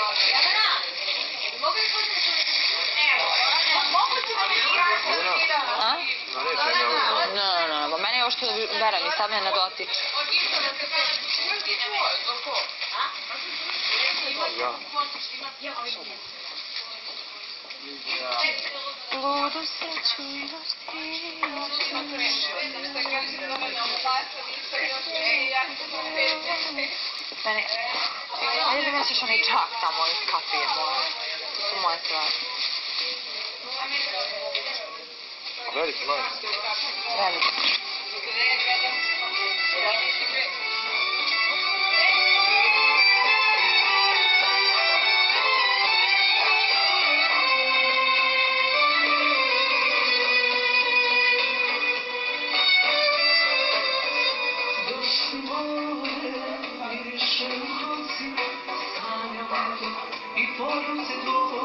A? No, ma mene još što berem i sad me ne dotiče. Ludu sreću i mene, ajde da nesiš onaj džak tamo iz kafije moje. To su moje stvari. Veliki, mali? Veliki. I poruce tvoje